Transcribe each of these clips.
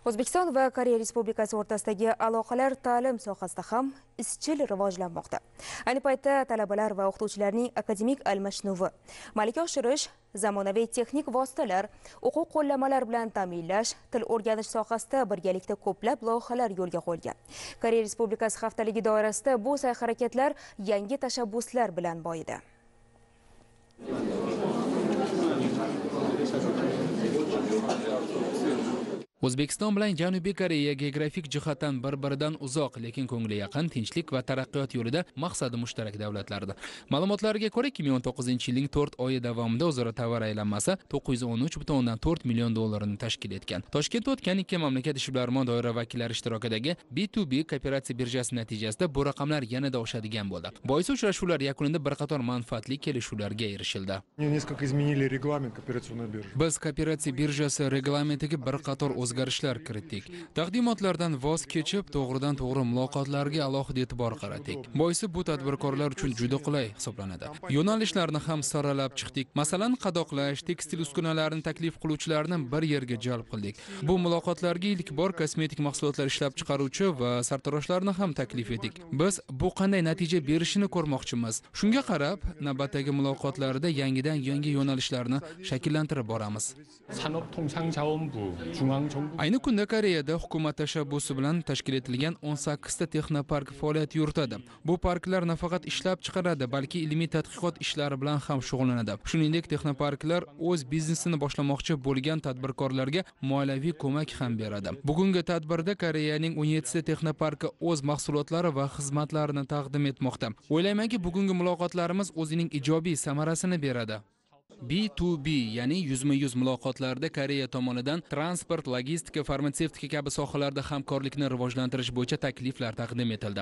O'zbekiston va Koreya Respublikasi o'rtasidagi aloqalar ta'lim sohasida ham izchil rivojlanmoqda. Ayni paytda talabalar va o'qituvchilarning akademik almashinuvi, malaka oshirish, zamonaviy texnik vositalar, o'quv qo'llanmalar bilan ta'minlash, til o'rganish sohasida birgalikda ko'plab loyihalar yo'lga qo'yilgan. Koreya Respublikasi haftaligi doirasida bu sa'y-harakatlar yangi tashabbuslar bilan boyidi. O'zbekiston bilan Janubiy Koreya geografik jihatdan bir-biridan uzoq, lekin ko'ngli yaqin, tinchlik va taraqqiyot yo'lida maqsadi mushtarak davlatlardir. Ma'lumotlarga ko'ra, 2019-yilning 4 oyi davomida o'zaro tovar aylanmasi 913,4 million dollarni tashkil etgan. Toshkentda o'tgan ikki mamlakat ishbilarmon doira vakillari ishtirokidagi B2B kooperatsiya birjasi natijasida bu raqamlar yanada oshadigan bo'ldi. Boisi uchrashuvlar yakunida bir qator manfaatli kelishuvlarga erishildi. Biz kooperatsiya birjasi reglamentiga bir qator o'zgarishlar kiritdik. Taqdimotlardan voz kechib, to'g'ridan-to'g'ri muloqotlarga alohida e'tibor qaratdik. Boisi bu tadbirkorlar uchun juda qulay hisoblanadi. Yo'nalishlarni ham saralab chiqdik. Masalan, qadoqlash, tekstil uskunalarini taklif qiluvchilarni bir yerga jalb qildik. Bu muloqotlarga ilk bor kosmetik mahsulotlar ishlab chiqaruvchi va sartaroshlarni ham taklif etdik. Biz bu qanday natija berishini ko'rmoqchimiz. Shunga qarab, navbatdagi muloqotlarda yangi yo'nalishlarni shakllantirib boramiz. Ayni kunda Koreyada hukumat tashabbusi bilan tashkil etilgan 18 ta texnopark faoliyat yuritadi. Bu parklar nafaqat ishlab chiqaradi, balki ilmiy tadqiqot ishlari bilan ham shug'ullanadi. Shuningdek, texnoparklar o'z biznesini boshlamoqchi bo'lgan tadbirkorlarga moliyaviy ko'mak ham beradi. Bugungi tadbirda Koreyaning 17 ta texnoparki o'z mahsulotlari va xizmatlarini taqdim etmoqda. O'ylaymanki, bugungi muloqotlarimiz o'zining ijobiy samarasini beradi. B2B, ya'ni yuzma-yuz muloqotlarda Koreya tomonidan transport, logistika, farmatsevtika kabi sohalarda hamkorlikni rivojlantirish bo'yicha takliflar taqdim etildi.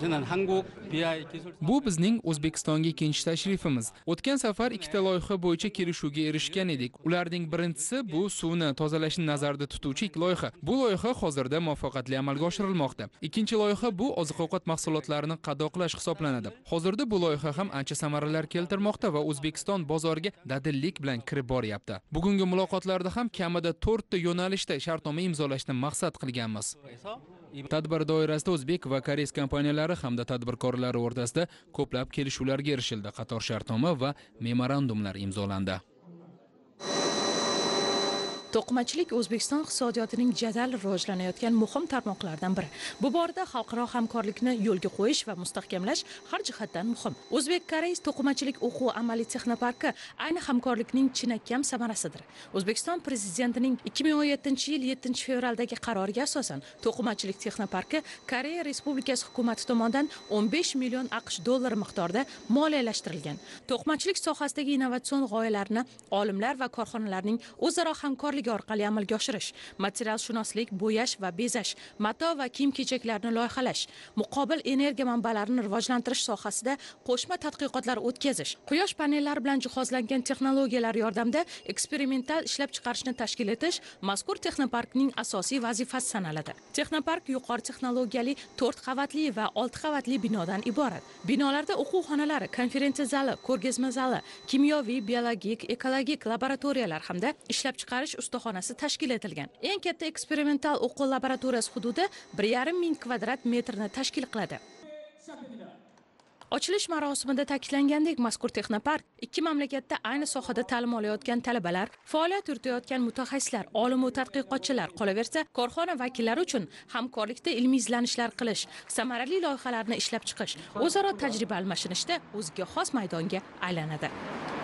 Bu bizning O'zbekistonga ikkinchi tashrifimiz. O'tgan safar ikkita loyiha bo'yicha kelishuvga erishgan edik. Ularning birinchisi bu suvni tozalashni nazarda tutuvchi loyiha. Bu loyiha hozirda muvaffaqiyatli amalga oshirilmoqda. Ikkinchi loyiha bu oziq-ovqat mahsulotlarini qadoqlash hisoblanadi. Hozirda bu loyiha ham ancha samaralar keltirmoqda va O'zbekiston bozoriga dadillik bilan kirib boryapti. Bugungi muloqotlarda ham kamida 4 ta yo'nalishda shartnoma imzolashni maqsad qilganmiz. Tadbir doirasida o'zbek va koreys kompaniyalari hamda tadbirkorlari o'rtasida ko'plab kelishuvlarga erishildi. Qator shartnoma va memorandumlar imzolandi. To'qimachilik O'zbekiston iqtisodiyotining jadal rivojlanayotgan muhim tarmoqlardan biri. Bu borada xalqaro hamkorlikni yo'lga qo'yish va mustahkamlash har jihatdan muhim. O'zbek-koreys to'qimachilik o'quv amaliy texnoparki ayni hamkorlikning chinakam samarasidir. O'zbekiston prezidentining 2017-yil 7-fevraldagi qaroriga asosan to'qimachilik texnoparki Koreya Respublikasi hukumati tomonidan 15 million AQSh dollari miqdorida moliyalashtirilgan. To'qimachilik sohasidagi innovatsion g'oyalarni olimlar va korxonalarning o'zaro hamkorligi orqali amalga oshirish, materialshunoslik, bo'yash va bezash, mato va kiyim-kechaklarni loyihalash, muqobil energiya manbalarini rivojlantirish sohasida qo'shma tadqiqotlar o'tkazish, quyosh panellari bilan jihozlangan texnologiyalar yordamida eksperimental ishlab chiqarishni tashkil etish mazkur texnoparkning asosiy vazifasi sanaladi. Texnopark yuqori texnologiyali 4 qavatli va 6 qavatli binodan iborat. Binolarda o'quv xonalari, konferensiya zali, ko'rgazma zali, kimyoviy, biologik, ekologik laboratoriyalar hamda ishlab chiqarish ustaxonasi tashkil etilgan. Eng katta eksperimental o'quv laboratoriyasi hududi 1,5 ming kvadrat metrni tashkil qiladi. Ochilish marosimida ta'kidlangandek, mazkur texnopark ikki mamlakatda ayni sohada ta'lim olayotgan talabalar, faoliyat yuritayotgan mutaxassislar, olim va tadqiqotchilar, qolaversa, korxona vakillari uchun hamkorlikda ilmiy izlanishlar qilish, samarali loyihalarni ishlab chiqish, o'zaro tajriba almashinishda o'ziga xos maydonga aylanadi.